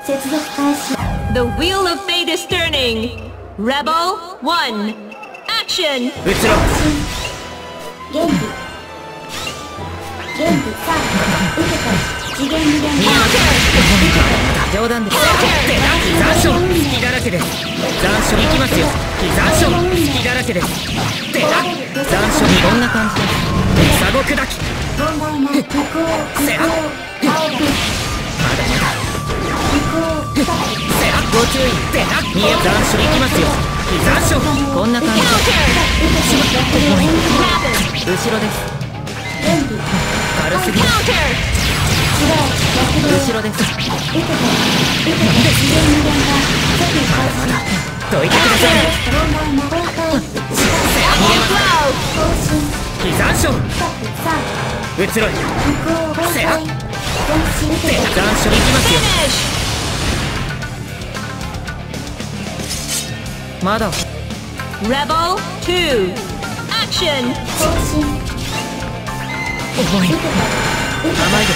接続開始。 The wheel of fate is turning. Rebel 1. Action. 移ろ原理さあ受けた次元無限化冗談です。残暑隙だらけです。残暑いきますよ。残暑隙だらけです。残暑にこんな感じです。鎖国だき問題な不幸せや青く不幸ご注意。残暑いきますよ。残暑こんな感じです。後ろです。 原理軽すぎます。後ろです。 受けた次元無限化即開始。 どいてください。 問題な崩壊更新残暑ストップさあ移ろい。 不幸崩壊前進受けた残暑いきますよ。 まだ Rebel 2. Action. 更新重い。 受けた甘いです。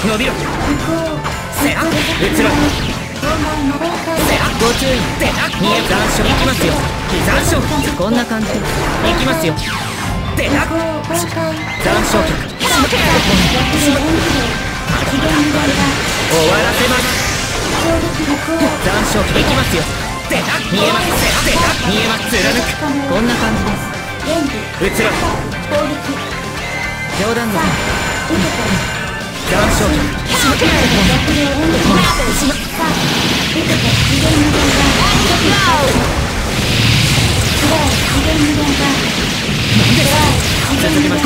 伸びろ。 不幸せや移ろい。 問題な崩壊ご注意。残暑いきますよ。残暑こんな感じです。いきますよ。 不幸崩壊残暑客逆流延期次元無限化終わらせます。 攻撃不幸残暑客いきますよ。見えます。見えます。貫くこんな感じです。 原理移ろい。 攻撃冗談です。 受けた残暑客逆流延期さあ受けた次元無限化即開始つらい次元無限化つらい次元無限化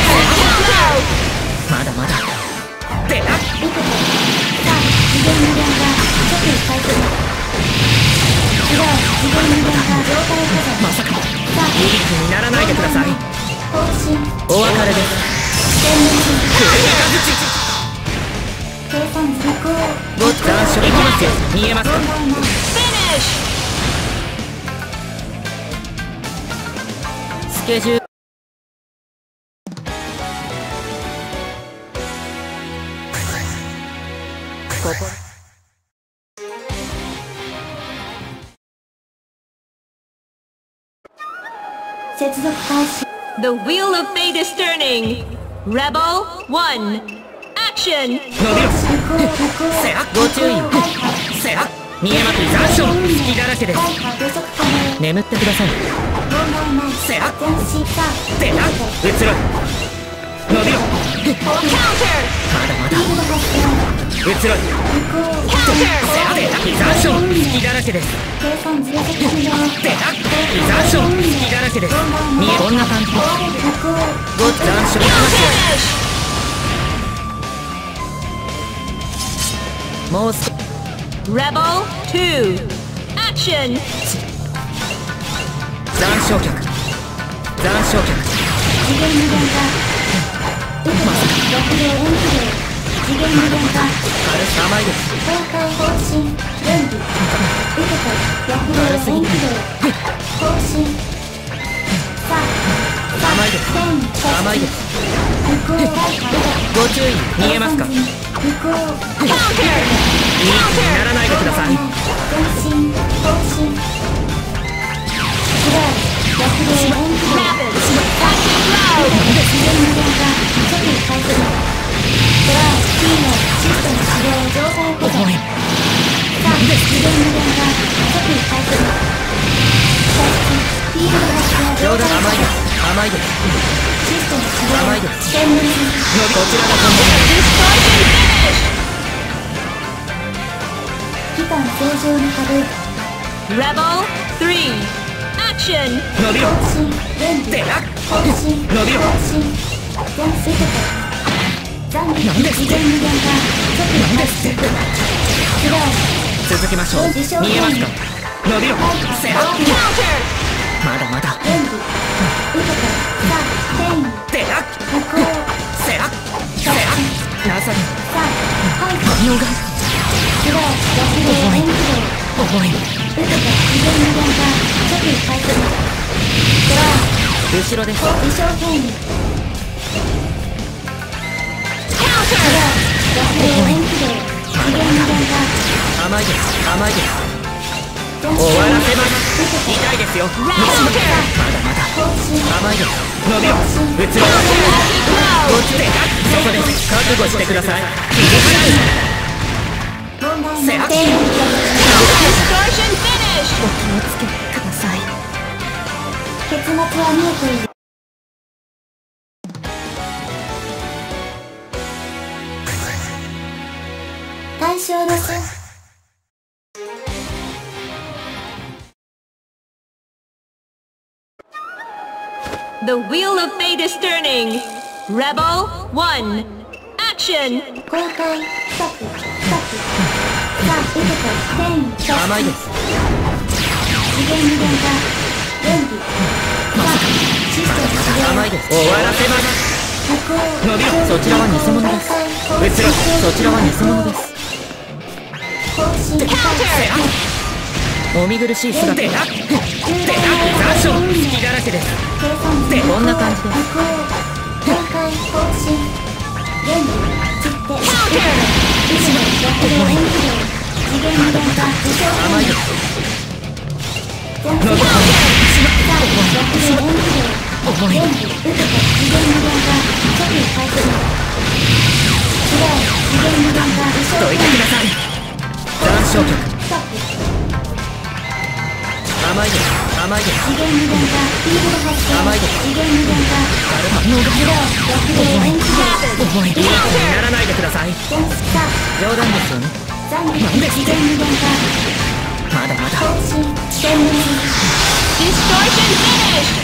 まだまだ。 受けたさあ次元無限化即開始つらい次元無限化状態保存まさかさあ無理にならないでください。 更新お別れです。 全面計算不幸ご残暑いきますよ。見えますか。 問題な Finish. スケジュールここ接続開始 The wheel of fate is turning. Rebel 1. Action. 伸びろ。せやご注意。せや見えます。残暑隙だらけです。 大破予測可能眠ってください。 問題ないせや前進さあでな移ろい。伸びろ。 Counter. まだまだ。 フィールド発生移ろい。 不幸 Counter. せや残暑隙だらけです。 計算ずれて完了でな残暑隙だらけです。見えこんな感じです。 不幸ご残暑いきますよ。 Finish. もう少し Rebel 2. Action. 残暑客残暑客次元無限化受けた逆流延期流次元無限化軽さ甘いです。 崩壊更新原理受けた逆流延期流更新さあ甘いです甘いです。 不幸大破ご注意。見えますか。 不幸 Counter. いい気にならないでください。 前進更新つらい逆流延期流 Rapid. Active flow. 次元無限化即開始ドライキーのシステム始動状態保存重い。 さあ次元無限化即開始再出フィールド発生冗状態保存談甘いです甘いです。 システム始動甘いです全面こちらが本 Distortion finish. 期間正常に稼働 Rebel 3. Action. 当伸びろ。 更新原理でな更新伸びろ。 更新全受けた残機次元無限化即開始つらい続けましょう。見えますか。伸びろ。せや Counter. まだまだ。 原理受けたさあ転移でな不幸せやせやなさにさあ排除反応がつらい逆流延期流重い。 受けた次元無限化即開始ドライ後ろです。 微小変異 Counter. 逆流延期流次元無限化甘いです甘いです。終わらせます。痛いですよ。まだまだ甘いです。伸びろうつろこっちでそこです覚悟してください。切り払うせやっお気をつけください。 結末は見えている。対象のせ The wheel of fate is turning. Rebel 1. Action. 公開ストップさあ受けて天突進甘いです。 次元無限化演技さあシステム次元甘いです。終わらせます。 無効伸びろそちらは偽物です。うつろそちらは偽物です。 更新お見苦しい姿で残暑隙だらけです。 計算時こんな感じです。 無効公開更新原理散って意志の躍動演技量次元無限化無償甘いです。 全世界さあ躍動演技量原理受けて次元無限化初期開始違う次元無限化無償どいてください。残暑曲ストップ甘いです甘いです。 次元無限化フィールド発生甘いです次元無限化反応が違う躍動演技量重いいい気にならないでください。 全さあ冗談ですよね。 残機次元無限化まだまだ更新全無限 Distortion finish.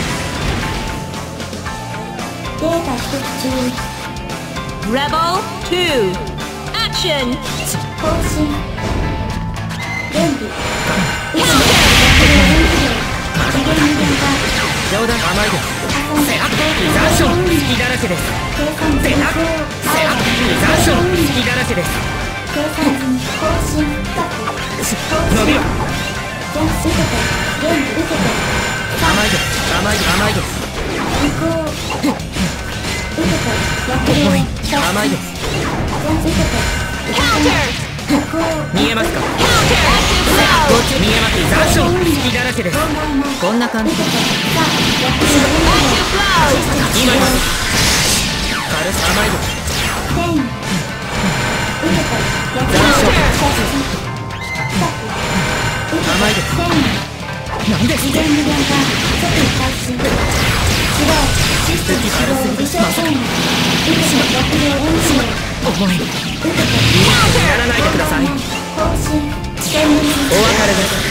データ一つ注意 Rebel 2. Action. 更新原理意志の躍動演技量次元無限化冗談甘いです。 破損残暑隙だらけです。 計算時無効残暑隙だらけです。 計算時に更新ストップ伸びろ全受けて原理受けて甘いです甘い甘いです。 無効受けて躍動重い突甘いです。 全受けて Counter. 無効見えますか。 Counter. Active 見えます。残暑隙だらけです。 問題ないこんな感じです。 さあ躍動演技量 blow. 今です軽さ甘いです。 天受けて躍動残暑突進ストップ受けて甘いです。 天なんで次元無限化即位開始違うシステム起動微小変異意志の躍動演技量重いいい受けて気にならないでください。 更新全無限お別れです。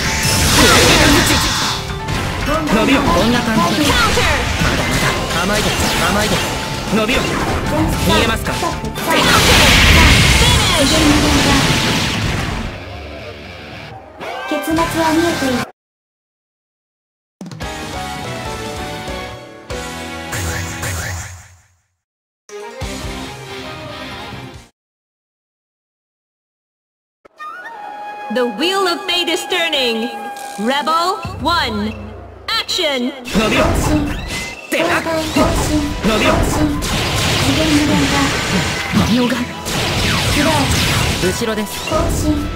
伸びろこんな感じです。 Counter. まだまだ甘いです甘いです。伸びろ見えますか。 ストップさあ Finish. 次元無限化結末は見えている The wheel of fate is turning. Rebel 1. Action. 伸びろ更新公開更新伸びろ更新次元無限化反応が違う後ろです。 更新違う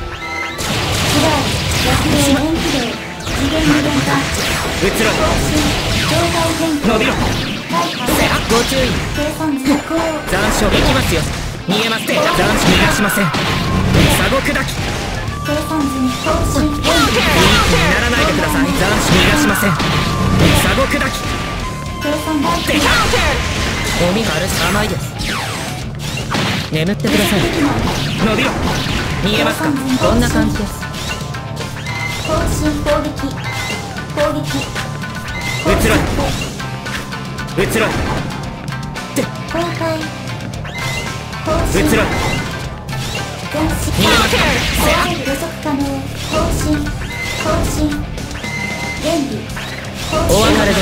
躍動演技量次元無限化うつろ更新状態変更伸びろ大破ご注意。 計算時無効残暑いきますよ。見えます残暑逃がしません。サゴ砕き計算時に更新演技いい気にならないでください。残暑逃がしません。サゴ砕き計算大破 Counter. おみ軽さ甘いです。眠ってください。伸びろ見えますか。こんな感じです。 更新攻撃攻撃うつろいうつろい公開更う新つろい全身見えますか。 予測可能更新更新原理更お新別れです。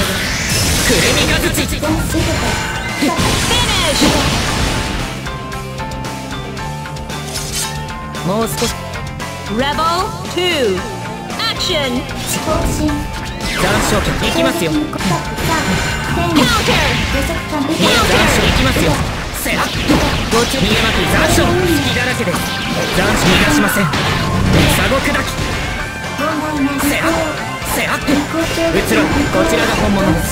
くるみがづち全受けて Finish. もう少し Rebel 2. Action. 更新残暑曲いきますよ。見えストップさあ天予測可能残暑いきますよ。せやご注意見えます。残暑隙だらけです。残暑逃がしません。 サゴ砕きせやせや移ろう。こちらが本物です。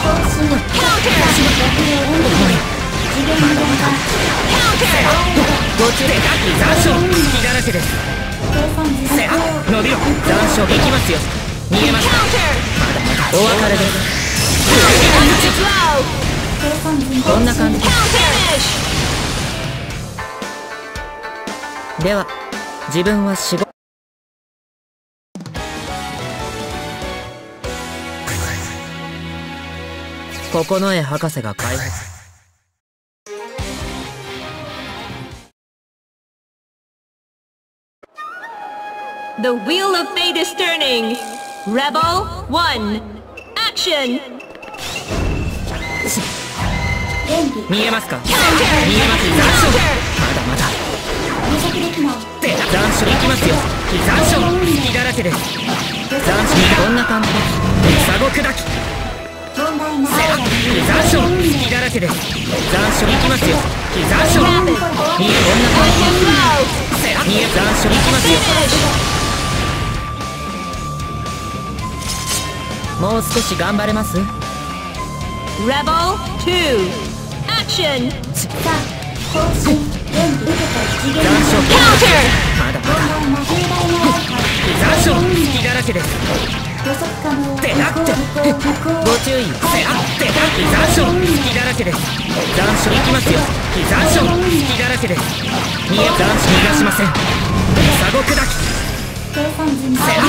ご注意残暑隙だらけです。せや伸びろ。残暑いきますよ。逃げますか。まだまだお別れです。こんな感じです。では自分は仕事九重博士が開発 The wheel of fate is turning. Rebel 1. Action. 見えますか。見えます。残暑まだまだ残暑いきますよ。残暑隙だらけです。残暑こんな感じです。サゴ砕き残暑隙だらけです。残暑いきますよ。残暑見えこんな感じです。見え残暑いきますよ。もう少し頑張れます。 Rebel 2. Action. 残暑まだまだ残暑隙だらけです。てなってご注意。せあって残暑隙だらけです。残暑いきますよ。残暑隙だらけです。見え残暑逃がしません。サゴ砕きせあ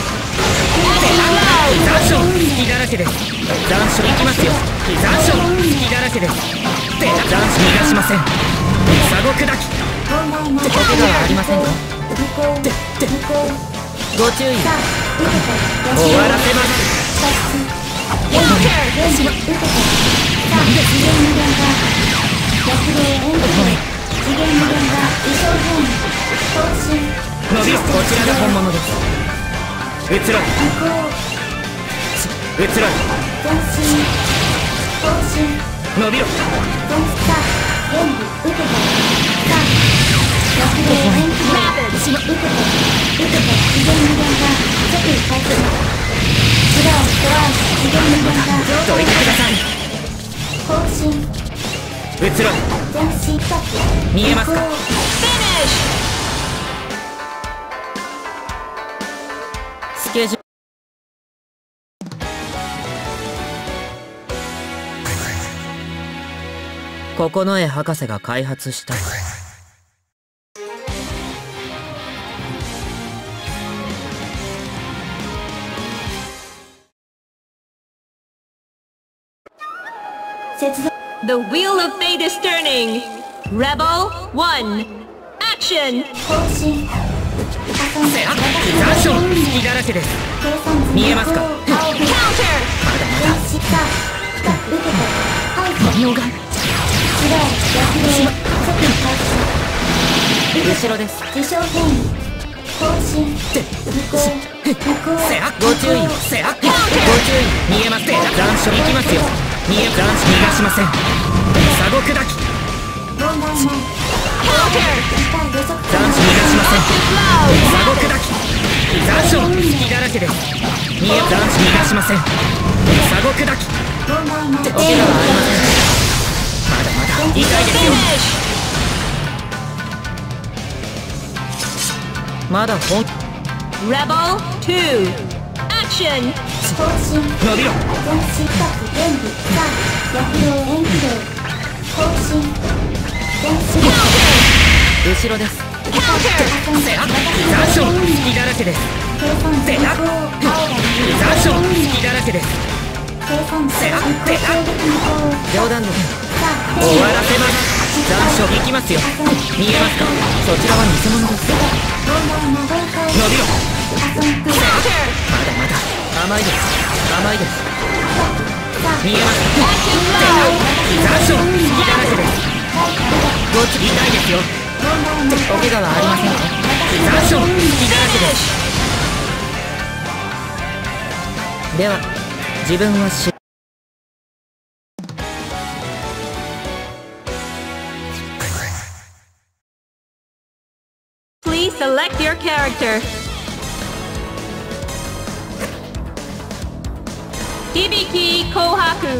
残暑隙だらけです。残暑いきますよ。残暑隙だらけです。で残暑逃がしません。サゴ砕きお怪我はありませんか。ご注意。終わらせます。伸びろ。こちらが本物です。移ろう。移ろう。伸びろ。どいてください。移ろう。見えますか。スケジュール九重博士が開発した The wheel of fate is turning. Rebel 1. Action. 残暑隙だらけです。見えますか。まだまだ右が後ろです。せあご注意。せあご注意。見えます。残暑いきますよ。見え残暑逃がしません。サゴ砕き残暑逃がしません。サゴ砕き残暑隙だらけです。見え残暑逃がしません。サゴ砕きお怪我はありません。まだまだ痛いですよ。まだ本 Rebel 2. Action. 伸びろ。後ろです。せあ残暑隙だらけです。せあ残暑隙だらけです。せあ冗談です。終わらせます。残暑いきますよ。見えますか。そちらは偽物です。伸びろ。せあまだまだ甘いです。甘いです。見えますか。残暑隙だらけです。ご注意。痛いですよ。お怪我はありませんか。残暑隙だらけです。では自分は Please select your character. Hibiki Kohaku.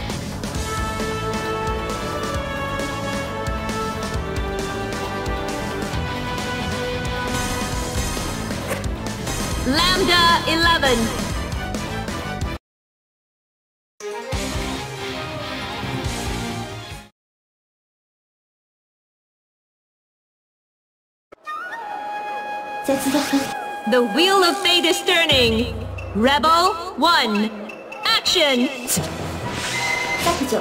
Lambda 11. The Wheel of Fate is turning. Rebel 1. Action! 削除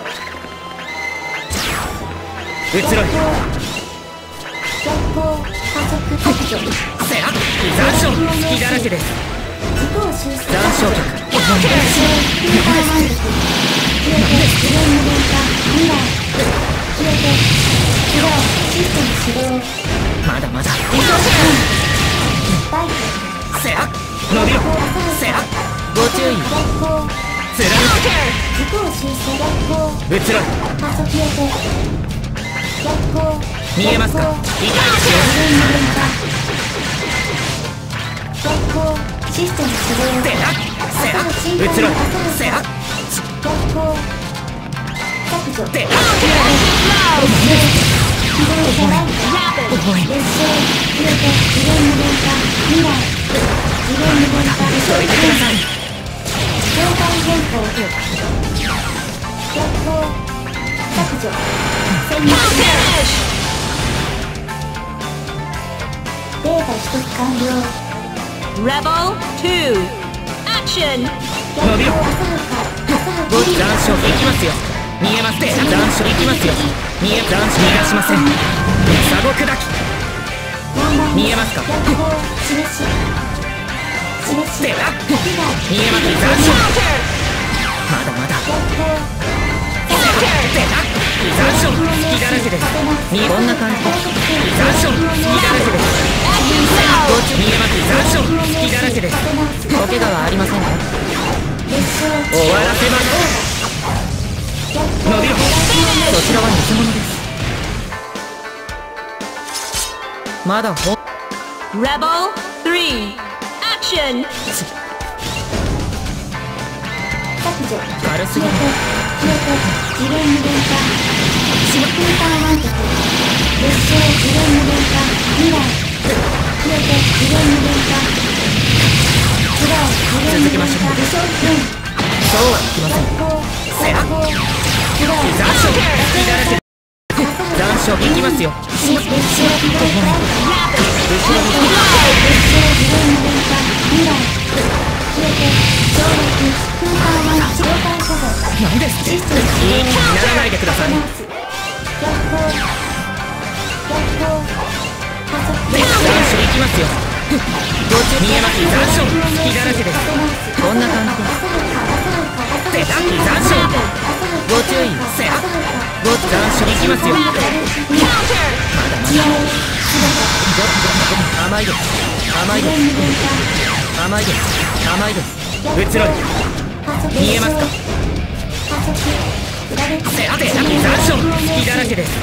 移ろい逆行加速削除せや残暑隙だらけです自己を修正残暑客スーパーマン力消えて自分の電化未来消えて違うシステム始動まだまだバイクせや伸びろせやご注意逆行貫自己を修正逆行け移ろい加速消えて逆行見えますか痛いですよ自分の電化逆行システム始動せやせや移ろいせや逆行削除せや起動者ライト重い列車を消えて自分の電化未来自分の電化どいてください状態変更逆行削除戦略データ取得完了 Rebel 2. Action! 伸びろご残暑行きますよ見えますね残暑行きますよ見え残暑逃がしませんサゴ砕き見えますか逆行示し示しせや被害見えます残暑まだまだ逆行せや残暑隙だらけですこんな感じです残暑隙だらけです見えます残暑隙だらけですお怪我はありませんか終わらせます伸びろそちらは偽物ですまだほ Rebel 3. Action! 削除軽すぎる消えて自分の電化スーパーマン力列車を自分の電化未来消えて自分の電化違う自分の電化武将軍そうはいきません逆行せや逆行違う残暑隙だらけ残暑行きますよ列車を起動ライト後ろに列車を自分の電化未来消えて上陸スーパーマン状態保護何ですっていい気にならないでください逆行逆行加速残暑行きますよ見えます残暑隙だらけですこんな感じですせや残暑ご注意せやご残暑行きますよまだまだ甘いです甘いです甘いです甘いです移ろい見えますかせや残暑隙だらけです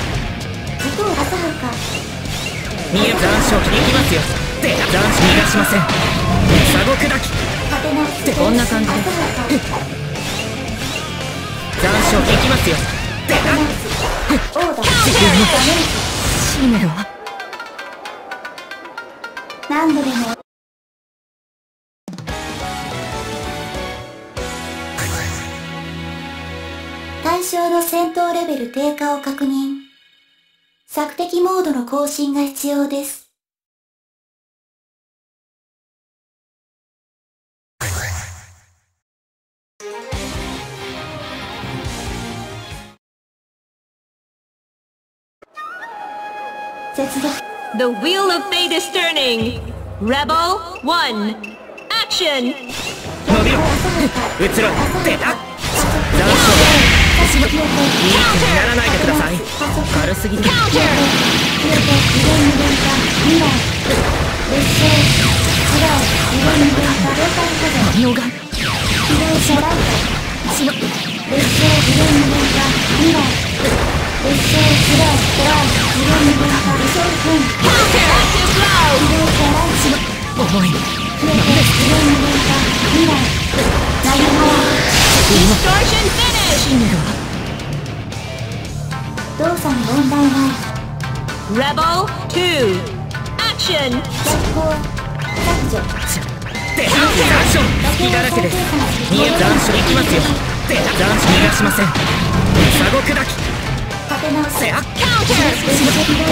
見え残暑行きますよせや残暑逃がしませんサゴ砕きってこんな感じです残暑行きますよせや使命は何度でも対象の戦闘レベル低下を確認。索敵モードの更新が必要です。接続 The Wheel of Fate is turning. Rebel 1. Action! 伸びろ移ろいせや残暑いい気にならないでください軽すぎる何をが列車を自分の電化未来列車を違う次元無限化武将軍 Counter active 移 blow. 動キャライチ重い。 消えて次元無限化未来投げ払 Distortion finish. 動作に問題ない Rebel 2. Action. 逆行削除で残暑隙だらけです見え残暑いきますよで残暑逃がしませんサゴ砕き立て直すせあ Counter. 次元無限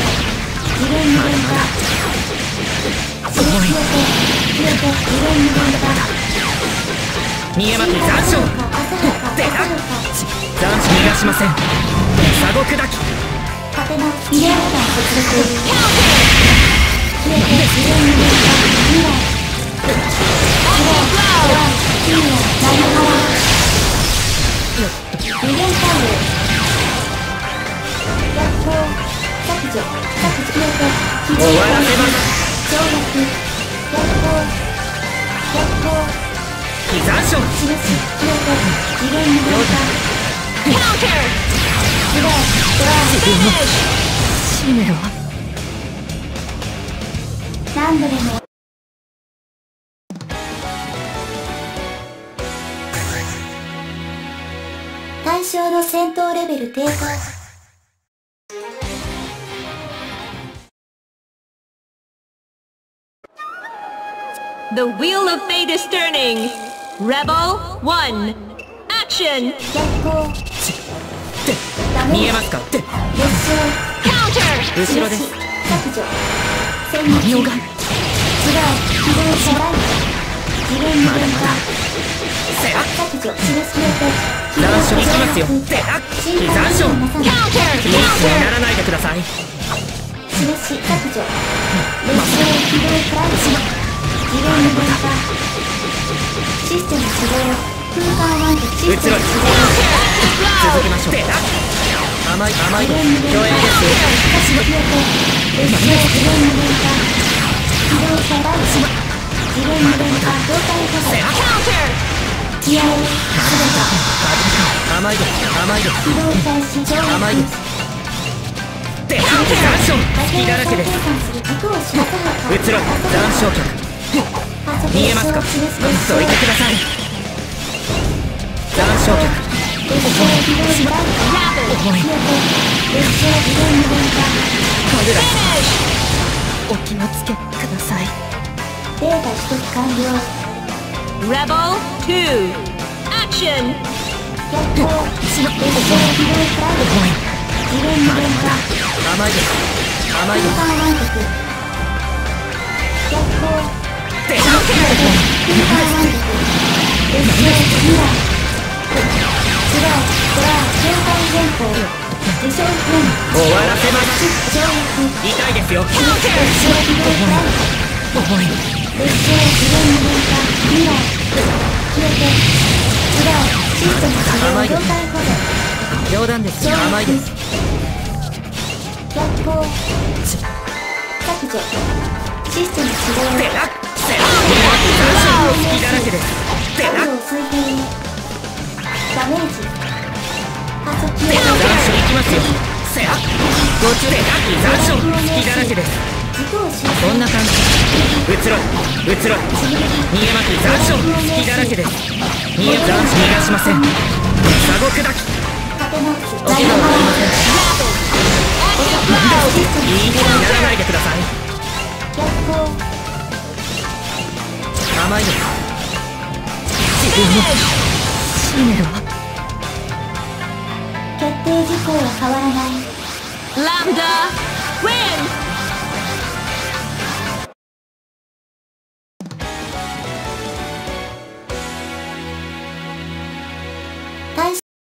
化消えて次元無限化見えます残暑焦るかで焦るか残暑逃がしませんサゴ砕き立て直すミラーボタン接続 Counter. 消えて次元無限化未来 Active blow. キーを投げ払無限タイル逆行削除消えて非終わらせます跳躍逆行逆行非残暑印消えて次元無限化 Counter. スロードライ Finish. シメロ何度でも対象の戦闘レベル低下 The wheel of fate is turning. Rebel 1. Action. 逆行ダメージ見えますかで月賞 Counter. 後ろです削除戦日違う何をが機動車ライト次元無限化せあ削除印消えて残暑に行きますよであ非残暑なさない Counter. いい気にな Counter. らないでください印削除列車機動クライチ次元無限化システム始動空間ワンドシステム始動続けましょうであ甘い甘い次元無限化共演ですよ消えて列車次元無限化機動車ライチ次元無限化状態保せあ持 Counter. 気合を全甘いです甘いですて起動開始上陸甘いですで残暑隙だらけです移ろ残暑客見えますかどいてください残暑客重いお気をつけくださいデータ取得完了 Rebel 2. Action. 逆行列車機動クラウド重い次元無限化甘いです甘いです空間湾曲逆行で空間湾曲列車未来スラードラー状態変更受賞分終わらせます跳躍痛いですよ列車機動クラウド重い列車次元無限化未来消えてスラーシステム始動状態保持冗談です甘いです逆行削除システム始動でなせ残暑隙だらけですでな角度水平ダメージ加速残暑行きますよせあご注意残暑隙だらけです軸を修こんな感じ移ろ移ろ逃げます残暑隙だらけです逃げ残暑逃がしませんサゴ砕き立て直すお怪我はありませんシステムいい気にならないでください逆行甘いですシメロ決定事項は変わらない Lambda. Win.